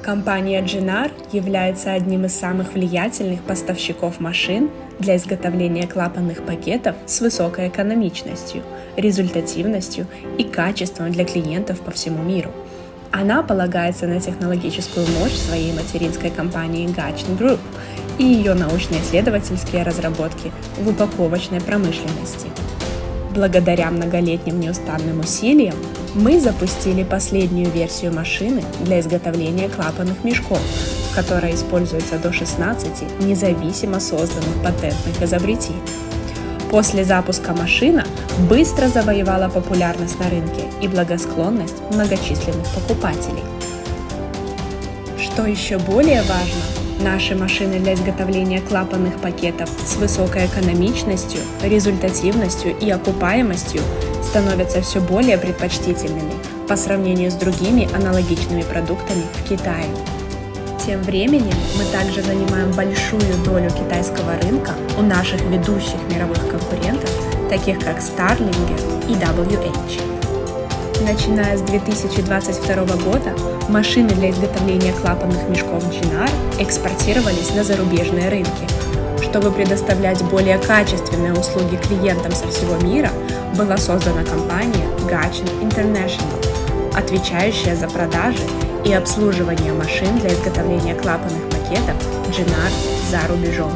Компания Джинар является одним из самых влиятельных поставщиков машин для изготовления клапанных пакетов с высокой экономичностью, результативностью и качеством для клиентов по всему миру. Она полагается на технологическую мощь своей материнской компании Gachin Group и ее научно-исследовательские разработки в упаковочной промышленности. Благодаря многолетним неустанным усилиям мы запустили последнюю версию машины для изготовления клапанных мешков, в которой используется до 16 независимо созданных патентных изобретений. После запуска машина быстро завоевала популярность на рынке и благосклонность многочисленных покупателей. Что еще более важно, наши машины для изготовления клапанных пакетов с высокой экономичностью, результативностью и окупаемостью становятся все более предпочтительными по сравнению с другими аналогичными продуктами в Китае. Тем временем мы также занимаем большую долю китайского рынка у наших ведущих мировых конкурентов, таких как Starlinger и WH. Начиная с 2022 года машины для изготовления клапанных мешков Джинар экспортировались на зарубежные рынки. Чтобы предоставлять более качественные услуги клиентам со всего мира, была создана компания Gachin International, отвечающая за продажи и обслуживание машин для изготовления клапанных пакетов Джинар за рубежом.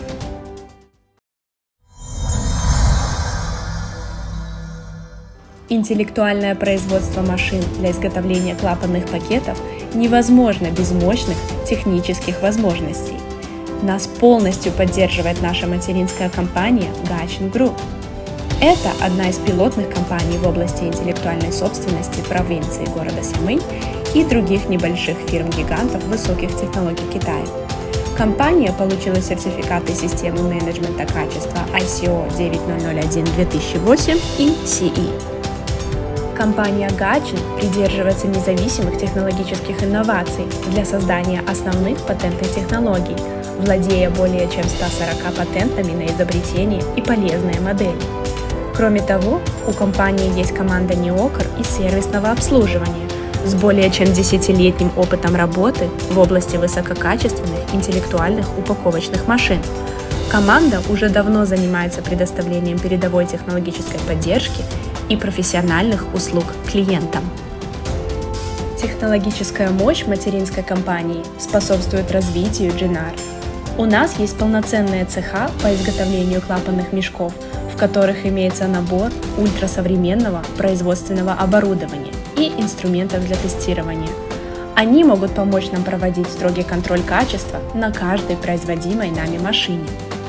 Интеллектуальное производство машин для изготовления клапанных пакетов невозможно без мощных технических возможностей. Нас полностью поддерживает наша материнская компания Gachin Group. Это одна из пилотных компаний в области интеллектуальной собственности провинции города Сямынь и других небольших фирм-гигантов высоких технологий Китая. Компания получила сертификаты системы менеджмента качества ISO 9001-2008 и CE. Компания Gachin придерживается независимых технологических инноваций для создания основных патентных технологий, владея более чем 140 патентами на изобретения и полезные модели. Кроме того, у компании есть команда неокр и сервисного обслуживания с более чем 10-летним опытом работы в области высококачественных интеллектуальных упаковочных машин. Команда уже давно занимается предоставлением передовой технологической поддержки и профессиональных услуг клиентам. Технологическая мощь материнской компании способствует развитию Джинар. У нас есть полноценные цеха по изготовлению клапанных мешков, в которых имеется набор ультрасовременного производственного оборудования и инструментов для тестирования. Они могут помочь нам проводить строгий контроль качества на каждой производимой нами машине.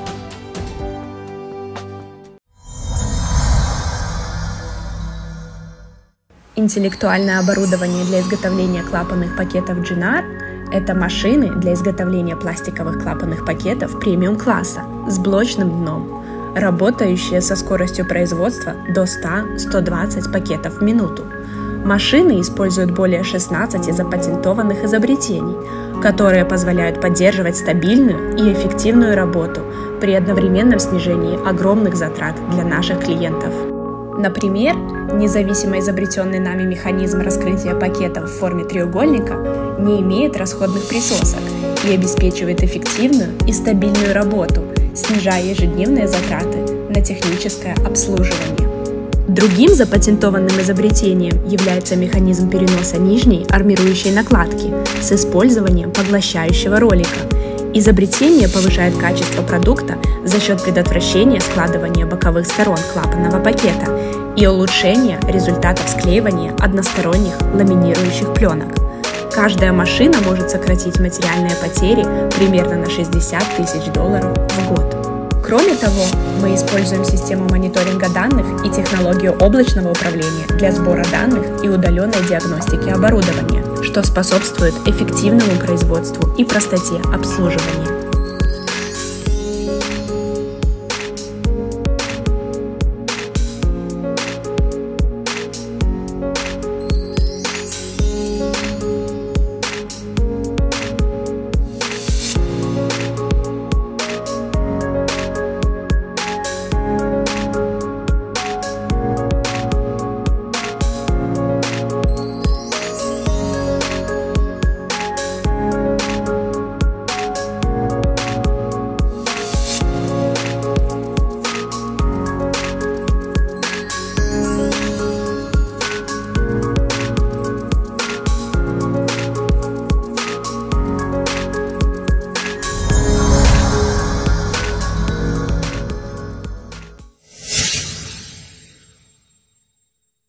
Интеллектуальное оборудование для изготовления клапанных пакетов Джинар – это машины для изготовления пластиковых клапанных пакетов премиум-класса с блочным дном, работающие со скоростью производства до 100-120 пакетов в минуту. Машины используют более 16 запатентованных изобретений, которые позволяют поддерживать стабильную и эффективную работу при одновременном снижении огромных затрат для наших клиентов. Например, независимо изобретенный нами механизм раскрытия пакетов в форме треугольника не имеет расходных присосок и обеспечивает эффективную и стабильную работу, снижая ежедневные затраты на техническое обслуживание. Другим запатентованным изобретением является механизм переноса нижней армирующей накладки с использованием поглощающего ролика. Изобретение повышает качество продукта за счет предотвращения складывания боковых сторон клапанного пакета и улучшения результатов склеивания односторонних ламинирующих пленок. Каждая машина может сократить материальные потери примерно на $60 000 в год. Кроме того, мы используем систему мониторинга данных и технологию облачного управления для сбора данных и удаленной диагностики оборудования, что способствует эффективному производству и простоте обслуживания.